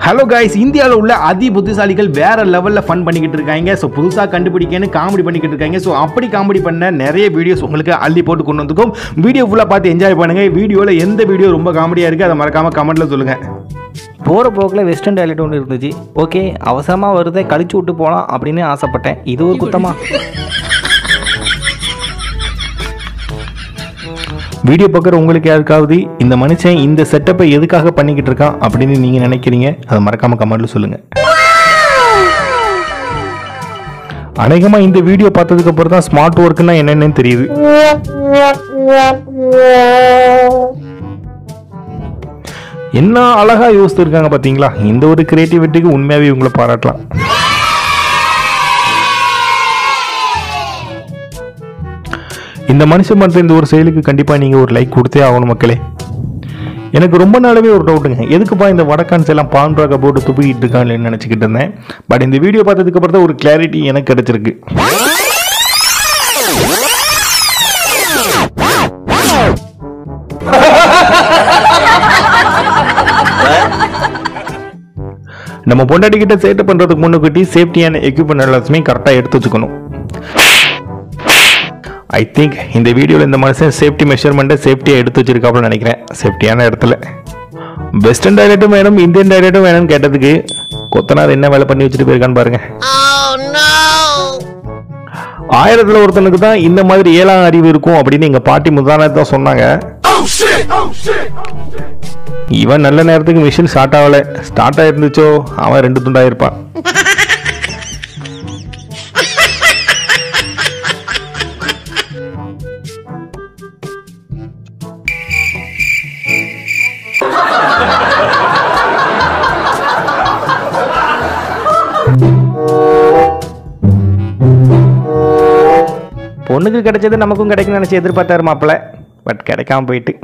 Hello guys, இந்தியாவில் உள்ள அதி புத்திசாலிகள் வேற லெவலில் ஃபன் பண்ணிக்கிட்டு இருக்காங்க. ஸோ புதுசாக கண்டுபிடிக்கன்னு காமெடி பண்ணிக்கிட்டு இருக்காங்க. ஸோ அப்படி காமெடி பண்ண நிறைய வீடியோஸ் உங்களுக்கு அள்ளி போட்டு கொண்டு வந்துக்கும். வீடியோ ஃபுல்லாக பார்த்து என்ஜாய் பண்ணுங்கள். வீடியோவில் எந்த வீடியோ ரொம்ப காமெடியாக இருக்குது அதை மறக்காமல் கமெண்ட்டில் சொல்லுங்கள். போகிற போக்கில் வெஸ்டர்ன் டாய்லெட் ஒன்று இருந்துச்சு. ஓகே, அவசரமாக வருதை கழிச்சு விட்டு போகலாம் அப்படின்னு ஆசைப்பட்டேன். இது ஒரு குத்தமா? வீடியோ பார்க்குற உங்களுக்கு யாருக்காவது இந்த மனுஷன் இந்த செட்டப்பை எதுக்காக பண்ணிக்கிட்டு இருக்கான் அப்படின்னு நீங்கள் நினைக்கிறீங்க, அதை மறக்காமல் கமெண்ட்டில் சொல்லுங்கள். அநேகமாக இந்த வீடியோ பார்த்ததுக்கு அப்புறம் தான் ஸ்மார்ட் ஒர்க்குன்னா என்னென்னு தெரியுது. என்ன அழகா யோசிச்சிருக்காங்க பார்த்தீங்களா? இந்த ஒரு கிரியேட்டிவிட்டிக்கு உண்மையாகவே உங்களை பாராட்டலாம். இந்த மனுஷன் பண்ணுற இந்த ஒரு செயலுக்கு கண்டிப்பாக நீங்கள் ஒரு லைக் கொடுத்தே ஆகணும் மக்களே. எனக்கு ரொம்ப நாளாவே ஒரு டவுட்டுங்க, எதுக்குப்பா இந்த வடக்கான்ஸ் எல்லாம் பான்றாக போட்டு துப்பிக்கிட்டு இருக்கான்னு நினச்சிக்கிட்டு இருந்தேன். பட் இந்த வீடியோ பார்த்ததுக்கு அப்புறம் தான் ஒரு கிளாரிட்டி எனக்கு கிடைச்சிருக்கு. நம்ம பொண்டாட்டிக்கிட்ட சேட்டை பண்ணுறதுக்கு முன்னுக்கிட்டி சேஃப்டியான எக்யூப்மெண்ட் எல்லாத்தையுமே கரெக்டாக எடுத்து வச்சுக்கணும். ஐ திங்க் இந்த வீடியோவில் இந்த மனுஷன் சேஃப்டி மெஷர்மெண்ட்டை சேஃப்டியாக எடுத்து வச்சிருக்காப்புன்னு நினைக்கிறேன். சேஃப்டியான இடத்துல வெஸ்டர்ன் டாய்லெட்டும் வேணும், இந்தியன் டாய்லெட்டும் வேணும்னு கேட்டதுக்கு கொத்தனார் என்ன வேலை பண்ணி வச்சுட்டு போயிருக்கான்னு பாருங்க. 1000ல் ஒருத்தனுக்கு தான் இந்த மாதிரி 7ஆம் அறிவு இருக்கும் அப்படின்னு எங்க பாட்டி முந்தானத்தை தான் சொன்னாங்க. இவன் நல்ல நேரத்துக்கு மிஷின் ஸ்டார்ட் ஆகல, ஸ்டார்ட் ஆயிருந்துச்சோ அவன் 2 துண்டாயிருப்பான். பொண்ணுக்கு கிடைச்சது நமக்கும் கிடைக்கும்னு நினச்சி எதிர்பார்த்தாரு மாப்பிள்ள. பட் கிடைக்காம போயிட்டு.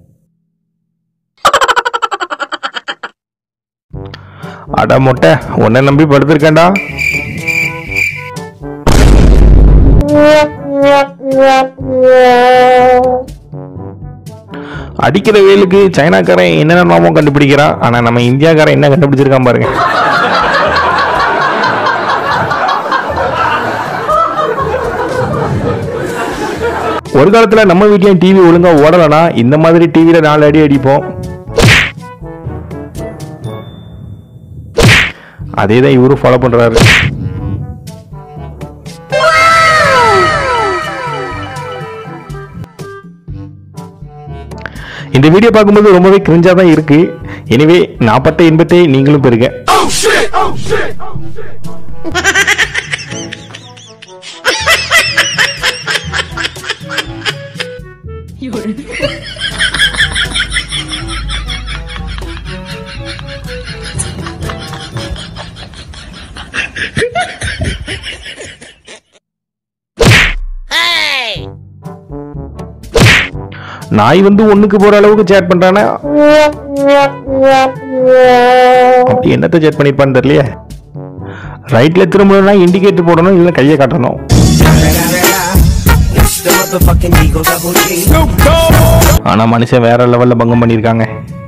அட மொட்டை, உன்னை நம்பி படுத்திருக்கேன்டா. அடிக்கிற வேலுக்கு சைனாக்காரன் என்னென்னமோ கண்டுபிடிக்கிறான். ஆனா நம்ம இந்தியாக்காரன் என்ன கண்டுபிடிச்சிருக்கான் பாருங்க. ஒரு காலத்துல நம்ம வீட்லயும் டிவி ஒழுங்கா ஓடலனா இந்த மாதிரி டிவியில 4 அடி அடிப்போம். அதேதான் இவரும் ஃபாலோ பண்றாரு. இந்த வீடியோ பார்க்கும்போது ரொம்பவே கிரிஞ்சா தான் இருக்கு. எனிவே நான் பட்ட இன்பத்தை நீங்களும் பெறுங்க. நாய் வந்து ஒண்ணுக்கு போற அளவுக்கு சேட் பண்றானே, அப்படி என்னத்தை சேட் பண்ணிருப்பான்னு தெரியலையே. ரைட்ல திரும்பணும்னா இண்டிகேட்டர் போடணும், இல்ல கையை காட்டணும். ஆனா மனுஷன் வேற லெவல்ல பங்கம் பண்ணிருக்காங்க.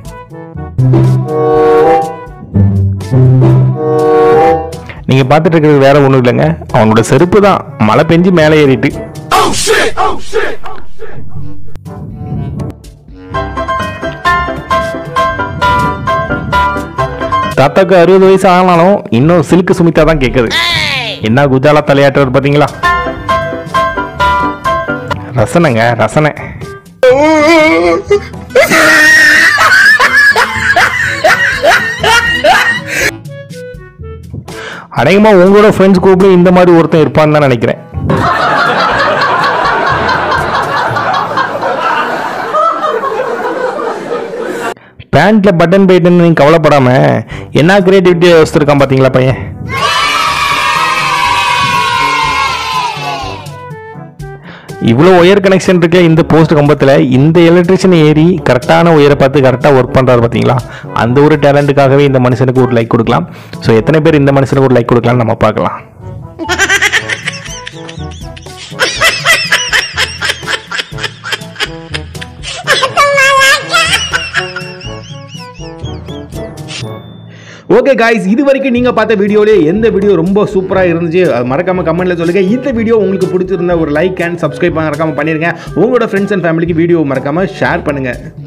நீங்க பாத்துட்டு இருக்கிறது வேற ஒண்ணும் இல்லைங்க, அவனோட செருப்பு தான் மழை பெஞ்சு மேலே ஏறிட்டு. தாத்தாக்கு 60 வயசு ஆனாலும் இன்னும் சில்க்கு சுமிதா தான் கேக்குது. என்ன குஜாலா தலையாட்டுறது பாத்தீங்களா? ரசனைங்க, ரசனை. அநேகமா உங்களோட ஃப்ரெண்ட்ஸ் குரூப்ல இந்த மாதிரி ஒருத்தன் இருப்பான்னு தான் நினைக்கிறேன். பேண்ட்ல பட்டன் போயிட்டுன்னு நீங்க கவலைப்படாம என்ன கிரியேட்டிவிட்டியா யோசிச்சிருக்கான் பாத்தீங்களா பையன். இவ்வளோ ஒயர் கனெக்ஷன் இருக்க இந்த போஸ்ட் கம்பத்தில் இந்த எலக்ட்ரிஷியன் ஏறி கரெக்டான ஒயரை பார்த்து கரெக்டாக ஒர்க் பண்ணுறாரு பார்த்தீங்களா? அந்த ஒரு டேலண்ட்டுக்காகவே இந்த மனுஷனுக்கு ஒரு லைக் கொடுக்கலாம். ஸோ எத்தனை பேர் இந்த மனுஷனுக்கு ஒரு லைக் கொடுக்கலாம்னு நம்ம பார்க்கலாம். ஓகே காய்ஸ், இது வரைக்கும் நீங்கள் பார்த்த வீடியோலே எந்த வீடியோ ரொம்ப சூப்பராக இருந்துச்சு மறக்காமல் கமெண்ட்டில் சொல்லுங்கள். இந்த வீடியோ உங்களுக்கு பிடிச்சிருந்தா ஒரு லைக் அண்ட் சப்ஸ்கிரைப் மறக்காமல் பண்ணிடுங்க. உங்களோட ஃப்ரெண்ட்ஸ் அண்ட் ஃபேமிலிக்கு வீடியோ மறக்காமல் ஷேர் பண்ணுங்கள்.